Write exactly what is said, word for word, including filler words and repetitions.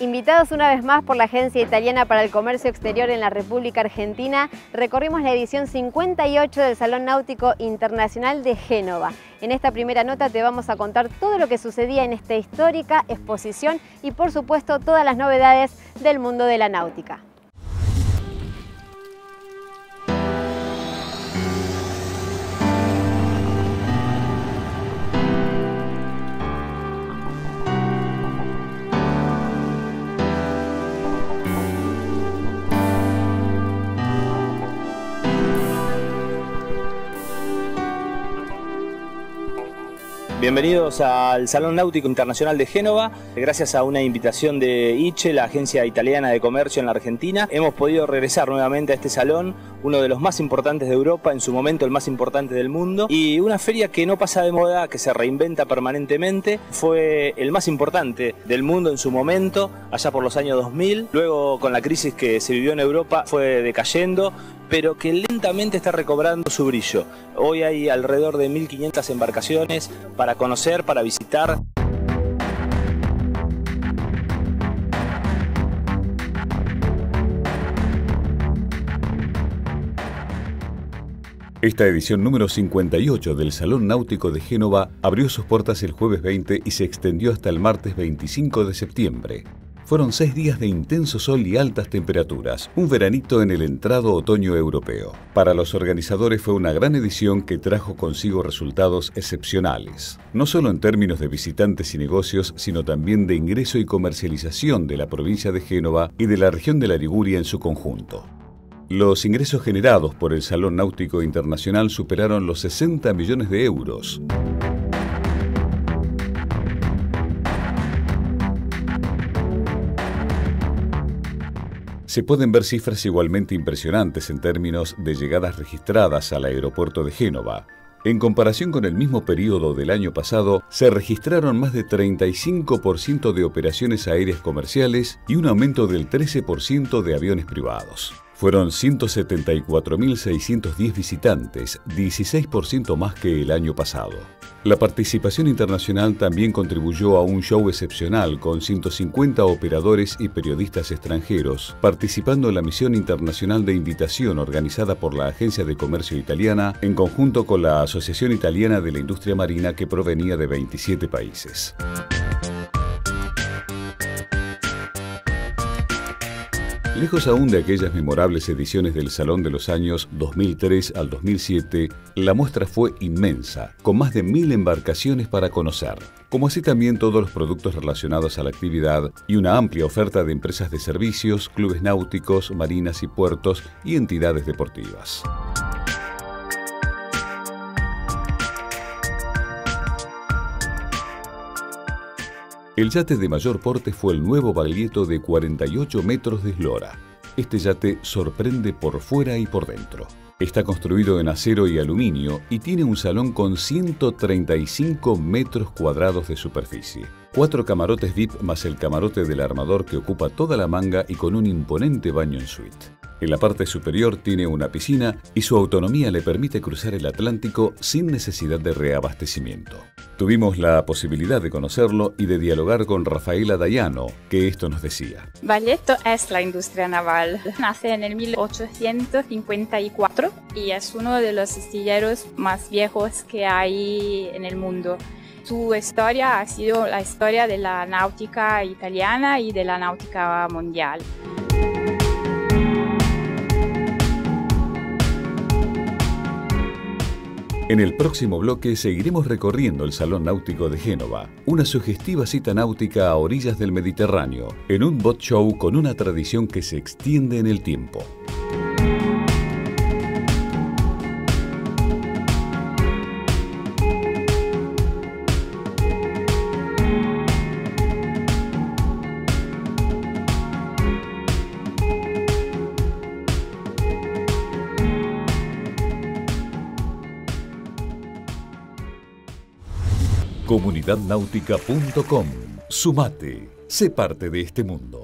Invitados una vez más por la Agencia Italiana para el Comercio Exterior en la República Argentina, recorrimos la edición cincuenta y ocho del Salón Náutico Internacional de Génova. En esta primera nota te vamos a contar todo lo que sucedía en esta histórica exposición y, por supuesto, todas las novedades del mundo de la náutica. Bienvenidos al Salón Náutico Internacional de Génova. Gracias a una invitación de I C H E, la Agencia Italiana de Comercio en la Argentina, hemos podido regresar nuevamente a este salón, uno de los más importantes de Europa, en su momento el más importante del mundo, y una feria que no pasa de moda, que se reinventa permanentemente. Fue el más importante del mundo en su momento, allá por los años dos mil. Luego, con la crisis que se vivió en Europa, fue decayendo, pero que lentamente está recobrando su brillo. Hoy hay alrededor de mil quinientas embarcaciones para conocer, para visitar. Esta edición número cincuenta y ocho del Salón Náutico de Génova abrió sus puertas el jueves veinte y se extendió hasta el martes veinticinco de septiembre. Fueron seis días de intenso sol y altas temperaturas, un veranito en el entrado otoño europeo. Para los organizadores fue una gran edición que trajo consigo resultados excepcionales, no solo en términos de visitantes y negocios, sino también de ingreso y comercialización de la provincia de Génova y de la región de la Liguria en su conjunto. Los ingresos generados por el Salón Náutico Internacional superaron los sesenta millones de euros. Se pueden ver cifras igualmente impresionantes en términos de llegadas registradas al aeropuerto de Génova. En comparación con el mismo periodo del año pasado, se registraron más de treinta y cinco por ciento de operaciones aéreas comerciales y un aumento del trece por ciento de aviones privados. Fueron ciento setenta y cuatro mil seiscientos diez visitantes, dieciséis por ciento más que el año pasado. La participación internacional también contribuyó a un show excepcional con ciento cincuenta operadores y periodistas extranjeros, participando en la misión internacional de invitación organizada por la Agencia de Comercio Italiana en conjunto con la Asociación Italiana de la Industria Marina, que provenía de veintisiete países. Lejos aún de aquellas memorables ediciones del Salón de los años dos mil tres al dos mil siete, la muestra fue inmensa, con más de mil embarcaciones para conocer, como así también todos los productos relacionados a la actividad y una amplia oferta de empresas de servicios, clubes náuticos, marinas y puertos y entidades deportivas. El yate de mayor porte fue el nuevo Baglietto de cuarenta y ocho metros de eslora. Este yate sorprende por fuera y por dentro. Está construido en acero y aluminio y tiene un salón con ciento treinta y cinco metros cuadrados de superficie. Cuatro camarotes V I P más el camarote del armador que ocupa toda la manga y con un imponente baño en suite. En la parte superior tiene una piscina y su autonomía le permite cruzar el Atlántico sin necesidad de reabastecimiento. Tuvimos la posibilidad de conocerlo y de dialogar con Rafaela Dayano, que esto nos decía. Baglietto es la industria naval. Nace en el mil ochocientos cincuenta y cuatro y es uno de los astilleros más viejos que hay en el mundo. Su historia ha sido la historia de la náutica italiana y de la náutica mundial. En el próximo bloque seguiremos recorriendo el Salón Náutico de Génova, una sugestiva cita náutica a orillas del Mediterráneo, en un boat show con una tradición que se extiende en el tiempo. comunidad náutica punto com. Sumate, sé parte de este mundo.